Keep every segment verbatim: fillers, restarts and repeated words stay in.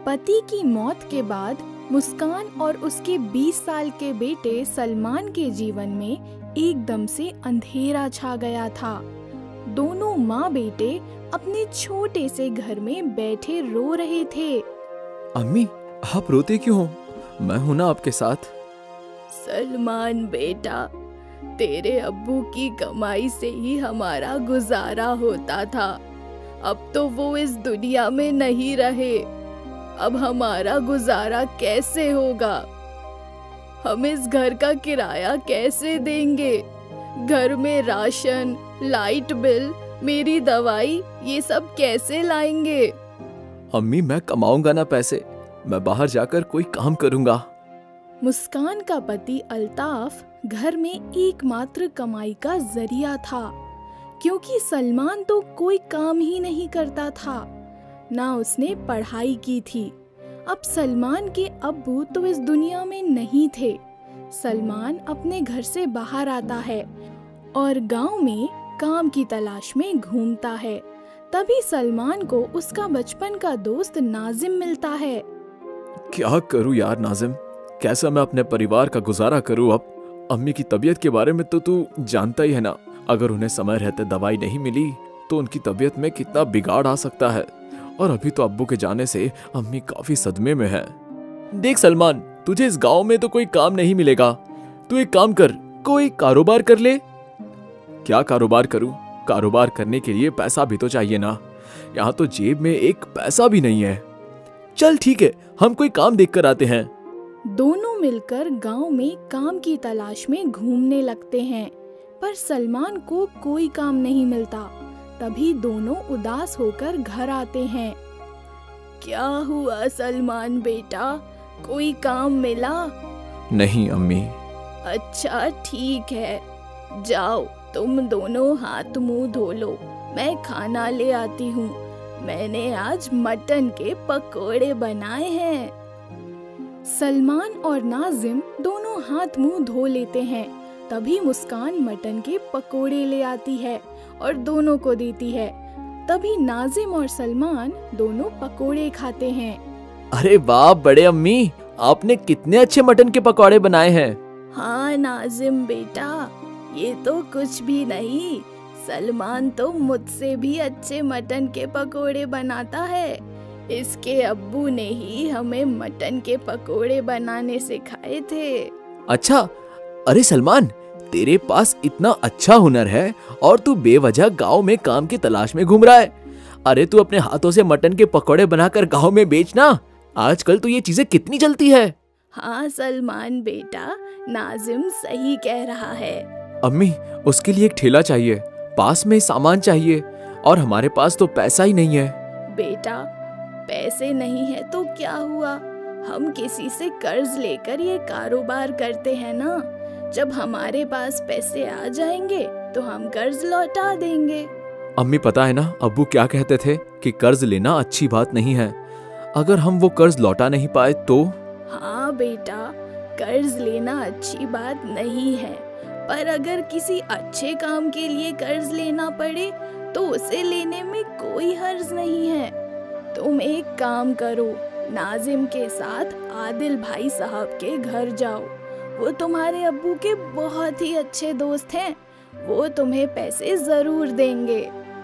पति की मौत के बाद मुस्कान और उसके बीस साल के बेटे सलमान के जीवन में एकदम से अंधेरा छा गया था। दोनों माँ बेटे अपने छोटे से घर में बैठे रो रहे थे। अम्मी, आप रोते क्यों हो? मैं हूं ना आपके साथ। सलमान बेटा, तेरे अब्बू की कमाई से ही हमारा गुजारा होता था। अब तो वो इस दुनिया में नहीं रहे। अब हमारा गुजारा कैसे होगा? हम इस घर का किराया कैसे देंगे? घर में राशन, लाइट बिल, मेरी दवाई, ये सब कैसे लाएंगे? अम्मी, मैं कमाऊंगा ना पैसे। मैं बाहर जाकर कोई काम करूंगा। मुस्कान का पति अल्ताफ घर में एकमात्र कमाई का जरिया था, क्योंकि सलमान तो कोई काम ही नहीं करता था, ना उसने पढ़ाई की थी। अब सलमान के अब्बू तो इस दुनिया में नहीं थे। सलमान अपने घर से बाहर आता है और गांव में काम की तलाश में घूमता है। तभी सलमान को उसका बचपन का दोस्त नाजिम मिलता है। क्या करूं यार नाजिम, कैसा मैं अपने परिवार का गुजारा करूं अब? अम्मी की तबीयत के बारे में तो तू जानता ही है ना। अगर उन्हें समय रहते दवाई नहीं मिली तो उनकी तबीयत में कितना बिगाड़ आ सकता है। और अभी तो अब्बू के जाने से अम्मी काफी सदमे में है। देख सलमान, तुझे इस गांव में तो कोई काम नहीं मिलेगा। तू एक काम कर, कोई कारोबार कर ले। क्या कारोबार करूं? कारोबार करने के लिए पैसा भी तो चाहिए ना। यहाँ तो जेब में एक पैसा भी नहीं है। चल ठीक है, हम कोई काम देख कर आते हैं। दोनों मिलकर गांव में काम की तलाश में घूमने लगते हैं, पर सलमान को कोई काम नहीं मिलता। तभी दोनों उदास होकर घर आते हैं। क्या हुआ सलमान बेटा, कोई काम मिला? नहीं अम्मी। अच्छा ठीक है, जाओ तुम दोनों हाथ मुंह धो लो, मैं खाना ले आती हूँ। मैंने आज मटन के पकोड़े बनाए हैं। सलमान और नाजिम दोनों हाथ मुंह धो लेते हैं। तभी मुस्कान मटन के पकोड़े ले आती है और दोनों को देती है। तभी नाजिम और सलमान दोनों पकोड़े खाते हैं। अरे वाह बड़े अम्मी, आपने कितने अच्छे मटन के पकोड़े बनाए हैं। हाँ नाजिम बेटा, ये तो कुछ भी नहीं। सलमान तो मुझसे भी अच्छे मटन के पकोड़े बनाता है। इसके अब्बू ने ही हमें मटन के पकोड़े बनाने सिखाए थे। अच्छा, अरे सलमान, तेरे पास इतना अच्छा हुनर है और तू बेवजह गांव में काम की तलाश में घूम रहा है। अरे तू अपने हाथों से मटन के पकोड़े बनाकर गांव में बेचना। आजकल तो ये चीजें कितनी चलती है। हाँ सलमान बेटा, नाजिम सही कह रहा है। अम्मी, उसके लिए एक ठेला चाहिए, पास में सामान चाहिए और हमारे पास तो पैसा ही नहीं है। बेटा, पैसे नहीं है तो क्या हुआ? हम किसी से कर्ज लेकर ये कारोबार करते हैं ना। जब हमारे पास पैसे आ जाएंगे तो हम कर्ज लौटा देंगे। अम्मी, पता है ना अब्बू क्या कहते थे कि कर्ज लेना अच्छी बात नहीं है। अगर हम वो कर्ज लौटा नहीं पाए तो? हाँ बेटा, कर्ज लेना अच्छी बात नहीं है, पर अगर किसी अच्छे काम के लिए कर्ज लेना पड़े तो उसे लेने में कोई हर्ज नहीं है। तुम एक काम करो, नाजिम के साथ आदिल भाई साहब के घर जाओ। वो तुम्हारे अब्बू के बहुत ही अच्छे दोस्त हैं। वो तुम्हें पैसे जरूर देंगे।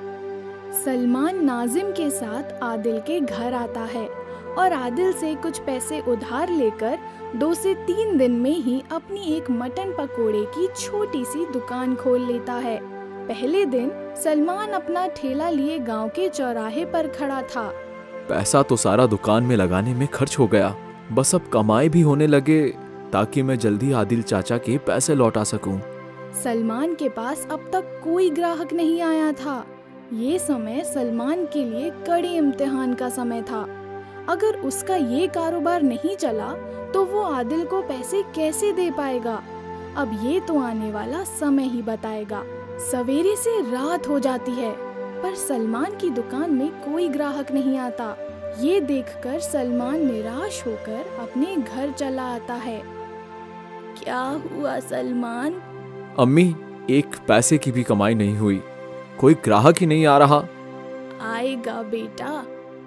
सलमान नाजिम के साथ आदिल के घर आता है और आदिल से कुछ पैसे उधार लेकर दो से तीन दिन में ही अपनी एक मटन पकोड़े की छोटी सी दुकान खोल लेता है। पहले दिन सलमान अपना ठेला लिए गांव के चौराहे पर खड़ा था। पैसा तो सारा दुकान में लगाने में खर्च हो गया। बस अब कमाई भी होने लगे ताकि मैं जल्दी आदिल चाचा के पैसे लौटा सकूं। सलमान के पास अब तक कोई ग्राहक नहीं आया था। ये समय सलमान के लिए कड़े इम्तिहान का समय था। अगर उसका ये कारोबार नहीं चला तो वो आदिल को पैसे कैसे दे पाएगा? अब ये तो आने वाला समय ही बताएगा। सवेरे से रात हो जाती है पर सलमान की दुकान में कोई ग्राहक नहीं आता। ये देखकर सलमान निराश होकर अपने घर चला आता है। क्या हुआ सलमान? अम्मी, एक पैसे की भी कमाई नहीं हुई, कोई ग्राहक ही नहीं आ रहा। आएगा बेटा,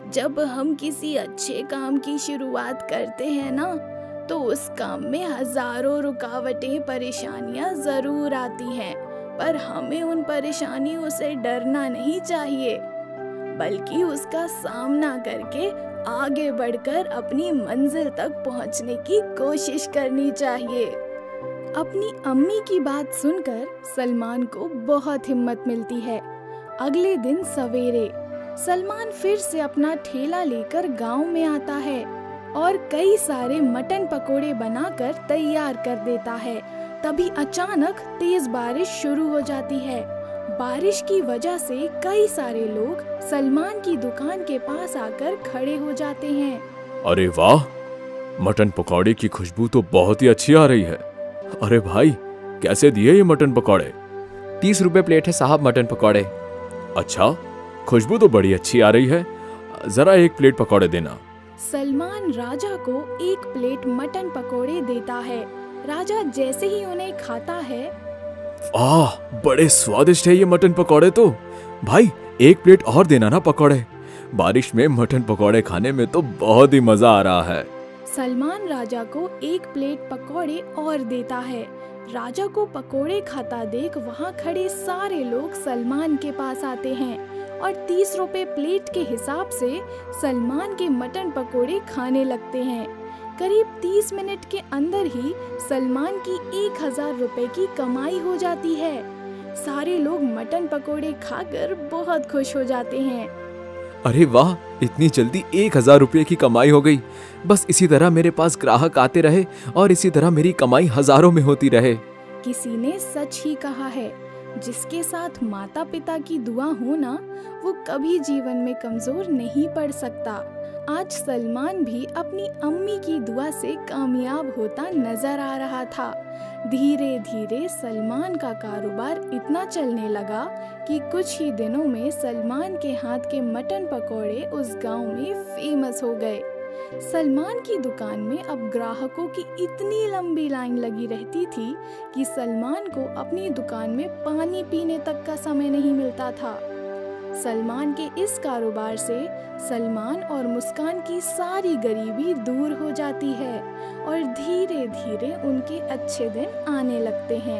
जब हम किसी अच्छे काम की शुरुआत करते हैं ना, तो उस काम में हजारों रुकावटें, परेशानियां जरूर आती हैं, पर हमें उन परेशानियों से डरना नहीं चाहिए, बल्कि उसका सामना करके आगे बढ़कर अपनी मंजिल तक पहुंचने की कोशिश करनी चाहिए। अपनी अम्मी की बात सुनकर सलमान को बहुत हिम्मत मिलती है। अगले दिन सवेरे सलमान फिर से अपना ठेला लेकर गांव में आता है और कई सारे मटन पकोड़े बनाकर तैयार कर देता है। तभी अचानक तेज बारिश शुरू हो जाती है। बारिश की वजह से कई सारे लोग सलमान की दुकान के पास आकर खड़े हो जाते हैं। अरे वाह, मटन पकौड़े की खुशबू तो बहुत ही अच्छी आ रही है। अरे भाई, कैसे दिए ये मटन पकौड़े? तीस रुपए प्लेट है साहब मटन पकौड़े। अच्छा, खुशबू तो बड़ी अच्छी आ रही है, जरा एक प्लेट पकौड़े देना। सलमान राजा को एक प्लेट मटन पकोड़े देता है। राजा जैसे ही उन्हें खाता है, आह, बड़े स्वादिष्ट है ये मटन पकौड़े तो। भाई, एक प्लेट और देना ना पकौड़े। बारिश में मटन पकौड़े खाने में तो बहुत ही मजा आ रहा है। सलमान राजा को एक प्लेट पकोड़े और देता है। राजा को पकोड़े खाता देख वहाँ खड़े सारे लोग सलमान के पास आते हैं और तीस रुपए प्लेट के हिसाब से सलमान के मटन पकोड़े खाने लगते हैं। करीब तीस मिनट के अंदर ही सलमान की एक हजार रुपए की कमाई हो जाती है। सारे लोग मटन पकोड़े खाकर बहुत खुश हो जाते हैं। अरे वाह, इतनी जल्दी एक हजार रुपये की कमाई हो गई। बस इसी तरह मेरे पास ग्राहक आते रहे और इसी तरह मेरी कमाई हजारों में होती रहे। किसी ने सच ही कहा है, जिसके साथ माता पिता की दुआ हो ना, वो कभी जीवन में कमजोर नहीं पड़ सकता। आज सलमान भी अपनी अम्मी की दुआ से कामयाब होता नजर आ रहा था। धीरे धीरे सलमान का कारोबार इतना चलने लगा कि कुछ ही दिनों में सलमान के हाथ के मटन पकोड़े उस गांव में फेमस हो गए। सलमान की दुकान में अब ग्राहकों की इतनी लंबी लाइन लगी रहती थी कि सलमान को अपनी दुकान में पानी पीने तक का समय नहीं मिलता था। सलमान के इस कारोबार से सलमान और मुस्कान की सारी गरीबी दूर हो जाती है और धीरे धीरे उनके अच्छे दिन आने लगते हैं।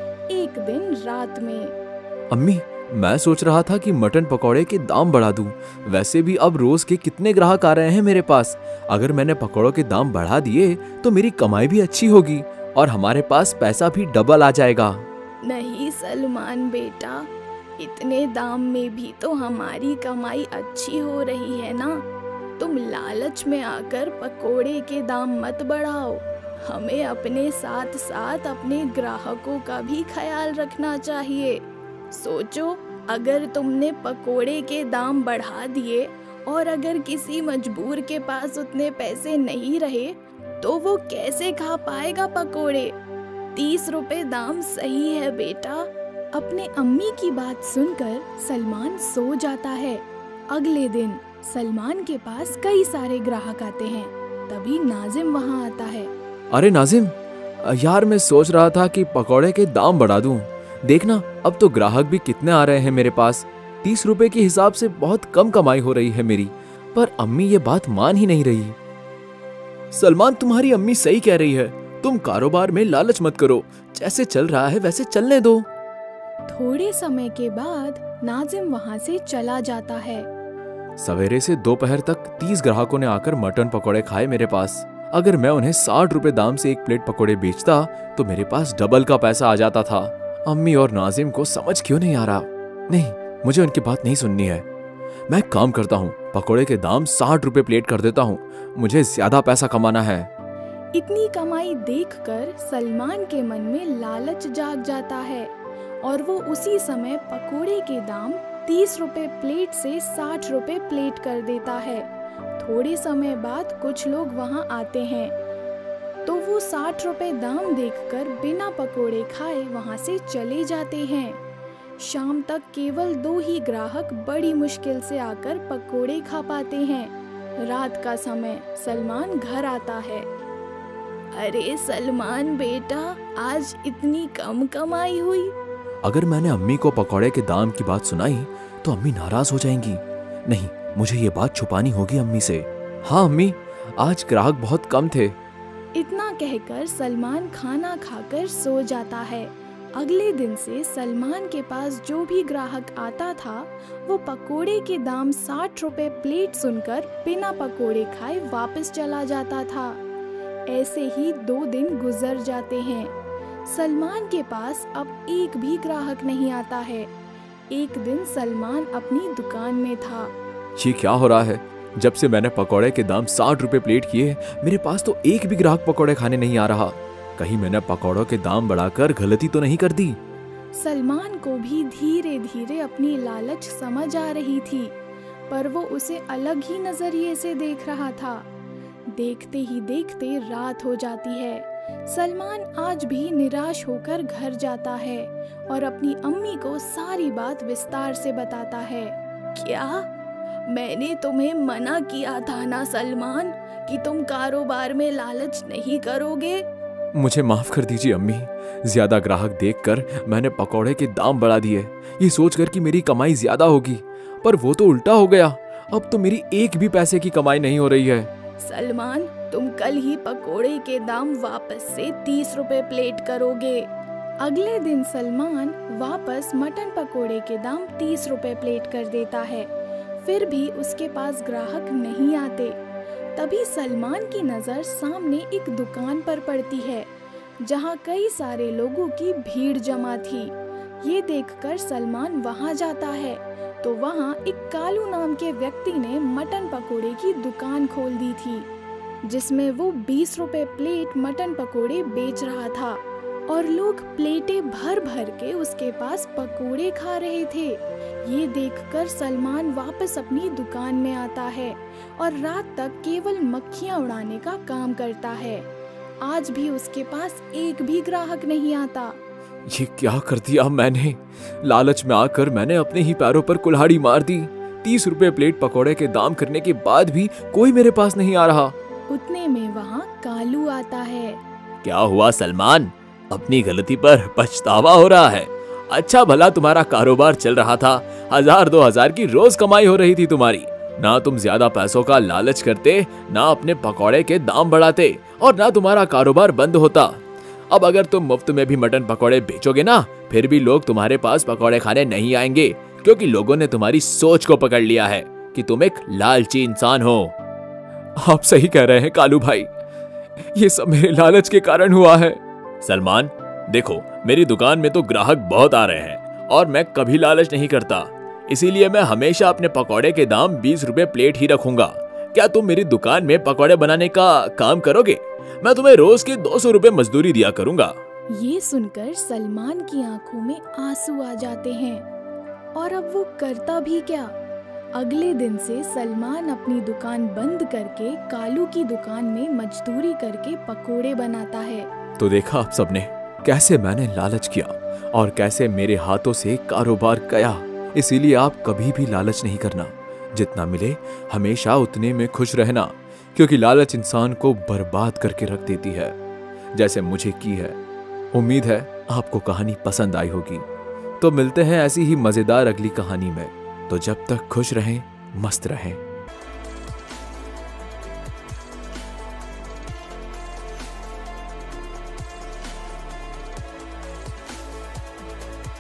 एक दिन रात में, अम्मी, मैं सोच रहा था कि मटन पकौड़े के दाम बढ़ा दूं। वैसे भी अब रोज के कितने ग्राहक आ रहे हैं मेरे पास। अगर मैंने पकौड़ों के दाम बढ़ा दिए तो मेरी कमाई भी अच्छी होगी और हमारे पास पैसा भी डबल आ जाएगा। नहीं सलमान बेटा, इतने दाम में भी तो हमारी कमाई अच्छी हो रही है ना। तुम लालच में आकर पकोड़े के दाम मत बढ़ाओ। हमें अपने साथ साथ अपने ग्राहकों का भी ख्याल रखना चाहिए। सोचो, अगर तुमने पकोड़े के दाम बढ़ा दिए और अगर किसी मजबूर के पास उतने पैसे नहीं रहे तो वो कैसे खा पाएगा पकोड़े। तीस रुपए दाम सही है बेटा। अपने अम्मी की बात सुनकर सलमान सो जाता है। अगले दिन सलमान के पास कई सारे ग्राहक आते हैं। तभी नाजिम वहाँ आता है। अरे नाजिम, यार मैं सोच रहा था कि पकौड़े के दाम बढ़ा दूं। देखना, अब तो ग्राहक भी कितने आ रहे हैं मेरे पास। तीस रुपए के हिसाब से बहुत कम कमाई हो रही है मेरी, पर अम्मी ये बात मान ही नहीं रही। सलमान, तुम्हारी अम्मी सही कह रही है। तुम कारोबार में लालच मत करो, जैसे चल रहा है वैसे चलने दो। थोड़े समय के बाद नाजिम वहाँ से चला जाता है। सवेरे से दोपहर तक तीस ग्राहकों ने आकर मटन पकौड़े खाए मेरे पास। अगर मैं उन्हें साठ रुपए दाम से एक प्लेट पकौड़े बेचता तो मेरे पास डबल का पैसा आ जाता था। अम्मी और नाजिम को समझ क्यों नहीं आ रहा? नहीं, मुझे उनकी बात नहीं सुननी है। मैं काम करता हूँ, पकौड़े के दाम साठ रुपए प्लेट कर देता हूँ। मुझे ज्यादा पैसा कमाना है। इतनी कमाई देखकर सलमान के मन में लालच जाग जाता है और वो उसी समय पकोड़े के दाम तीस रुपए प्लेट से साठ रुपए प्लेट कर देता है। थोड़े समय बाद कुछ लोग वहाँ आते हैं तो वो साठ रुपए दाम देखकर बिना पकोड़े खाए वहाँ से चले जाते हैं। शाम तक केवल दो ही ग्राहक बड़ी मुश्किल से आकर पकोड़े खा पाते हैं। रात का समय सलमान घर आता है। अरे सलमान बेटा, आज इतनी कम कमाई हुई। अगर मैंने अम्मी को पकौड़े के दाम की बात सुनाई तो अम्मी नाराज हो जाएंगी। नहीं, मुझे ये बात छुपानी होगी अम्मी से। हाँ अम्मी, आज ग्राहक बहुत कम थे। इतना कहकर सलमान खाना खाकर सो जाता है। अगले दिन से सलमान के पास जो भी ग्राहक आता था वो पकोड़े के दाम साठ रुपए प्लेट सुनकर बिना पकोड़े खाए वापस चला जाता था। ऐसे ही दो दिन गुजर जाते हैं। सलमान के पास अब एक भी ग्राहक नहीं आता है। एक दिन सलमान अपनी दुकान में था। ये क्या हो रहा है? जब से मैंने पकोड़े के दाम साठ रुपए प्लेट किए, मेरे पास तो एक भी ग्राहक पकोड़े खाने नहीं आ रहा। कहीं मैंने पकोड़ों के दाम बढ़ाकर गलती तो नहीं कर दी? सलमान को भी धीरे धीरे अपनी लालच समझ आ रही थी, पर वो उसे अलग ही नजरिए से देख रहा था। देखते ही देखते रात हो जाती है। सलमान आज भी निराश होकर घर जाता है और अपनी अम्मी को सारी बात विस्तार से बताता है। क्या मैंने तुम्हें मना किया था ना सलमान कि तुम कारोबार में लालच नहीं करोगे? मुझे माफ कर दीजिए अम्मी। ज्यादा ग्राहक देखकर मैंने पकौड़े के दाम बढ़ा दिए, ये सोचकर कि मेरी कमाई ज्यादा होगी, पर वो तो उल्टा हो गया। अब तो मेरी एक भी पैसे की कमाई नहीं हो रही है। सलमान, तुम कल ही पकोड़े के दाम वापस से तीस रुपए प्लेट करोगे। अगले दिन सलमान वापस मटन पकोड़े के दाम तीस रुपए प्लेट कर देता है। फिर भी उसके पास ग्राहक नहीं आते। तभी सलमान की नज़र सामने एक दुकान पर पड़ती है जहां कई सारे लोगों की भीड़ जमा थी। ये देखकर सलमान वहां जाता है तो वहां एक कालू नाम के व्यक्ति ने मटन पकोड़े की दुकान खोल दी थी, जिसमें वो बीस रुपए प्लेट मटन पकोड़े बेच रहा था और लोग प्लेटें भर भर के उसके पास पकोड़े खा रहे थे। ये देखकर सलमान वापस अपनी दुकान में आता है और रात तक केवल मक्खियां उड़ाने का काम करता है। आज भी उसके पास एक भी ग्राहक नहीं आता। ये क्या कर दिया मैंने? लालच में आकर मैंने अपने ही पैरों पर कुल्हाड़ी मार दी। तीस रुपए प्लेट पकोड़े के दाम करने के बाद भी कोई मेरे पास नहीं आ रहा। उतने में वहाँ कालू आता है। क्या हुआ सलमान? अपनी गलती पर पछतावा हो रहा है? अच्छा भला तुम्हारा कारोबार चल रहा था, हजार दो हजार की रोज कमाई हो रही थी तुम्हारी। ना तुम ज्यादा पैसों का लालच करते, ना अपने पकौड़े के दाम बढ़ाते, और ना तुम्हारा कारोबार बंद होता। अब अगर तुम मुफ्त में भी मटन पकौड़े बेचोगे ना, फिर भी लोग तुम्हारे पास पकौड़े खाने नहीं आएंगे, क्योंकि लोगों ने तुम्हारी सोच को पकड़ लिया है कि तुम एक लालची इंसान हो। आप सही कह रहे हैं कालू भाई, ये सब मेरे लालच के कारण हुआ है। सलमान देखो, मेरी दुकान में तो ग्राहक बहुत आ रहे हैं और मैं कभी लालच नहीं करता, इसीलिए मैं हमेशा अपने पकौड़े के दाम बीस रुपए प्लेट ही रखूंगा। क्या तुम मेरी दुकान में पकौड़े बनाने का काम करोगे? मैं तुम्हें रोज के दो सौ रुपए मजदूरी दिया करूंगा। ये सुनकर सलमान की आंखों में आंसू आ जाते हैं और अब वो करता भी क्या। अगले दिन से सलमान अपनी दुकान बंद करके कालू की दुकान में मजदूरी करके पकोड़े बनाता है। तो देखा आप सबने कैसे मैंने लालच किया और कैसे मेरे हाथों से कारोबार गया। इसीलिए आप कभी भी लालच नहीं करना। जितना मिले हमेशा उतने में खुश रहना, क्योंकि लालच इंसान को बर्बाद करके रख देती है, जैसे मुझे की है। उम्मीद है आपको कहानी पसंद आई होगी। तो मिलते हैं ऐसी ही मजेदार अगली कहानी में। तो जब तक खुश रहें, मस्त रहें।